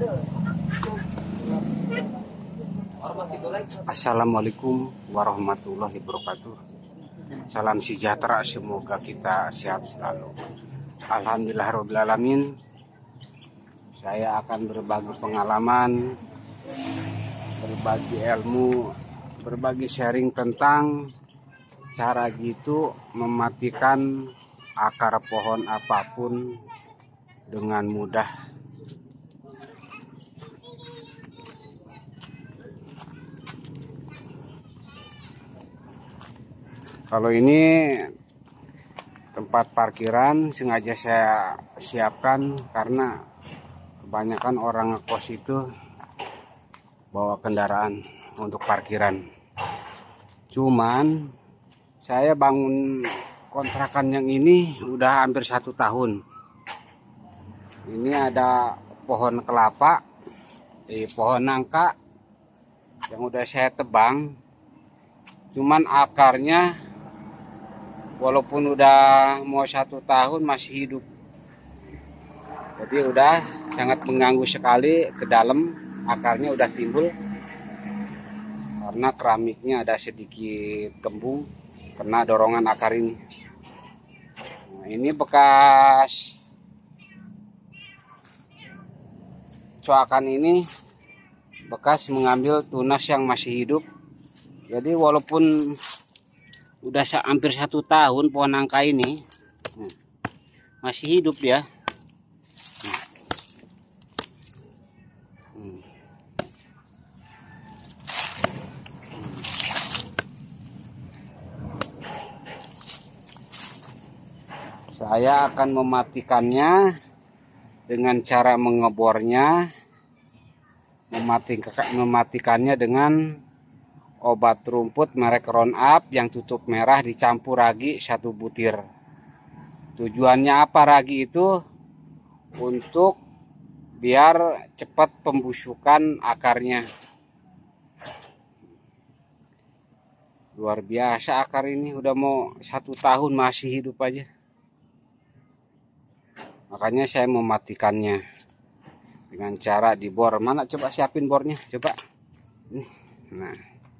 Assalamualaikum warahmatullahi wabarakatuh. Salam sejahtera, semoga kita sehat selalu. Alhamdulillahirrahmanirrahim. Saya akan berbagi pengalaman, berbagi ilmu, berbagi sharing tentang cara gitu mematikan akar pohon apapun dengan mudah. Kalau ini tempat parkiran sengaja saya siapkan karena kebanyakan orang ngekos itu bawa kendaraan untuk parkiran. Cuman saya bangun kontrakan yang ini udah hampir 1 tahun. Ini ada pohon kelapa, pohon nangka yang udah saya tebang. Cuman akarnya walaupun udah mau 1 tahun masih hidup. Jadi udah sangat mengganggu sekali ke dalam, akarnya udah timbul. Karena keramiknya ada sedikit kembung kena dorongan akar ini. Nah, ini bekas coakan ini bekas mengambil tunas yang masih hidup. Jadi walaupun udah hampir 1 tahun pohon nangka ini masih hidup ya. Saya akan mematikannya dengan cara mengebornya, mematikannya dengan obat rumput merek Roundup yang tutup merah dicampur ragi 1 butir. Tujuannya apa ragi itu? Untuk biar cepat pembusukan akarnya. Luar biasa akar ini, udah mau 1 tahun masih hidup aja. Makanya saya mematikannya dengan cara dibor. Mana coba siapin bornya, coba. Nah.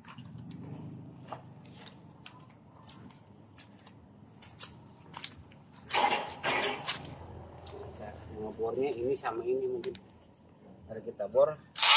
Bornya ini sama ini mungkin. Mari kita bor.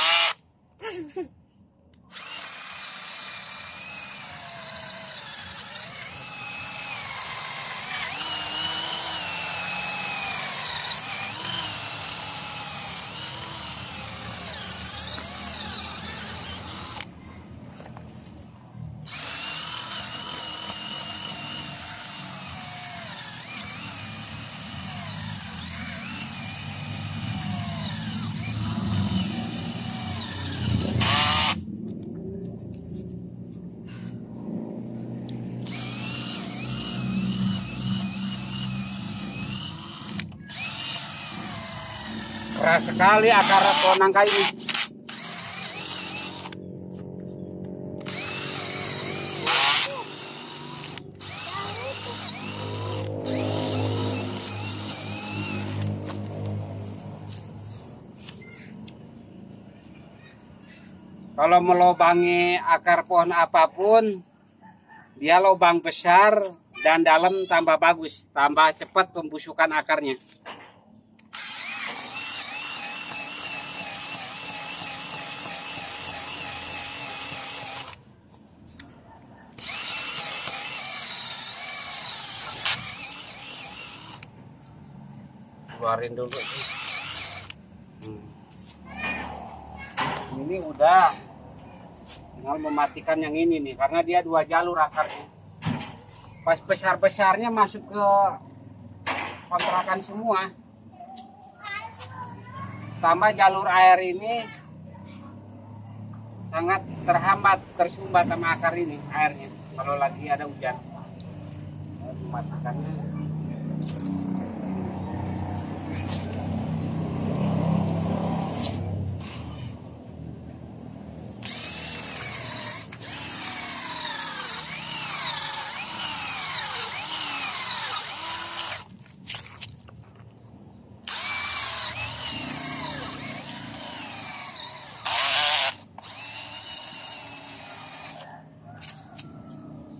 Keras sekali akar pohon nangka ini. Kalau melobangi akar pohon apapun, dia lubang besar dan dalam tambah bagus, tambah cepat pembusukan akarnya. Keluarin dulu. Ini udah tinggal mematikan yang ini nih, karena dia 2 jalur akarnya. Pas besar-besarnya masuk ke kontrakan semua. Tambah jalur air ini sangat terhambat, tersumbat sama akar ini airnya kalau lagi ada hujan. Mematikannya.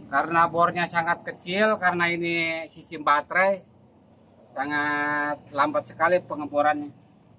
Karena bornya sangat kecil, karena ini sistem baterai, sangat lambat sekali pengeborannya.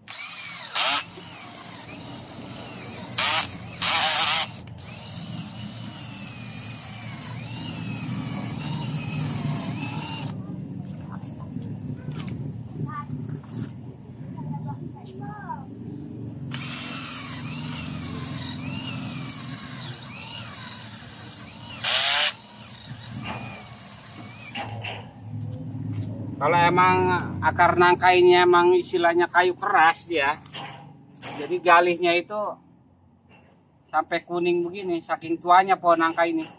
Kalau emang akar nangka ini emang istilahnya kayu keras dia, jadi galihnya itu sampai kuning begini, saking tuanya pohon nangka ini.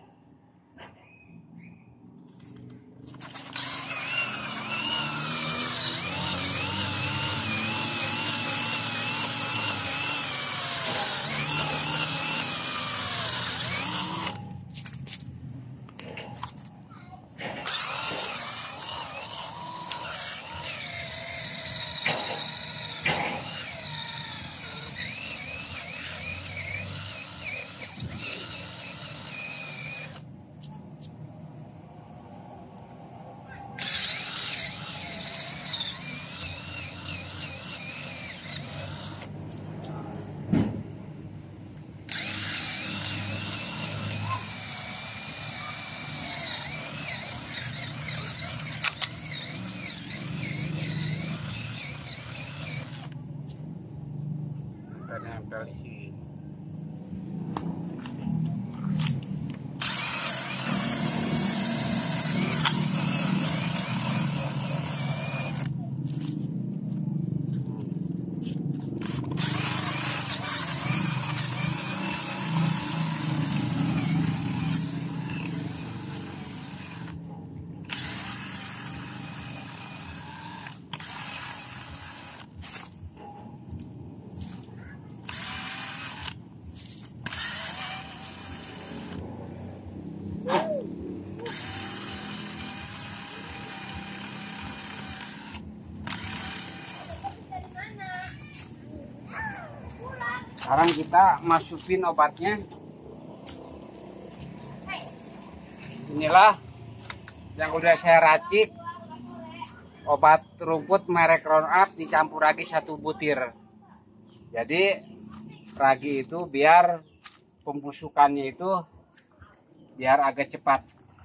Nempel di sini. Sekarang kita masukin obatnya. Inilah yang udah saya racik, obat rumput merek Roundup dicampur ragi 1 butir. Jadi ragi itu biar pembusukannya itu biar agak cepat.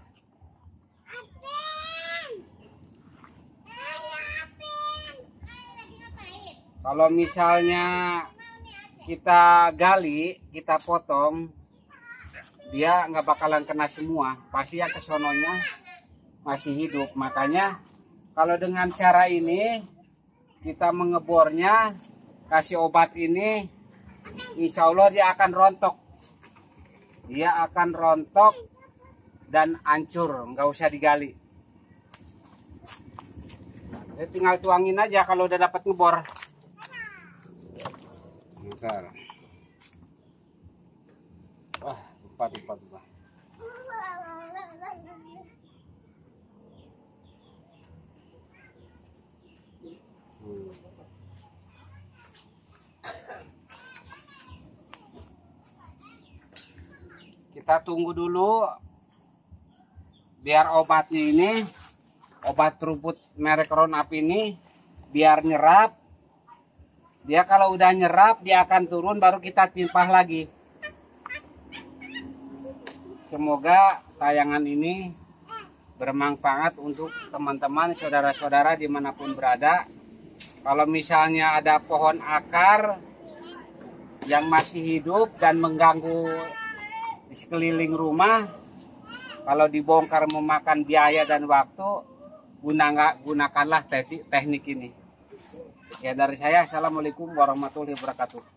Kalau misalnya kita gali, kita potong, dia nggak bakalan kena semua, pasti yang kesononya masih hidup. Makanya kalau dengan cara ini kita mengebornya, kasih obat ini, insya Allah dia akan rontok. Dia akan rontok dan hancur, nggak usah digali. Nah, tinggal tuangin aja kalau udah dapat ngebor. Bentar. Wah, lupa. Kita tunggu dulu biar obatnya ini, obat rumput merek Roundup ini biar nyerap. Dia kalau udah nyerap, dia akan turun, baru kita timpah lagi. Semoga tayangan ini bermanfaat untuk teman-teman, saudara-saudara dimanapun berada. Kalau misalnya ada pohon akar yang masih hidup dan mengganggu di sekeliling rumah, kalau dibongkar memakan biaya dan waktu, gunakanlah teknik ini. Ya, dari saya, assalamualaikum warahmatullahi wabarakatuh.